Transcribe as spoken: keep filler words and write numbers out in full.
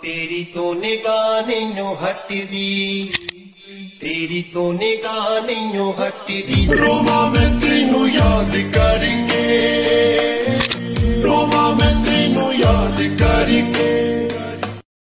तेरी तो निगाह नहीं हटदी, तेरी तो निगाह नहीं हटदी। रोमा मैं तेनू याद कर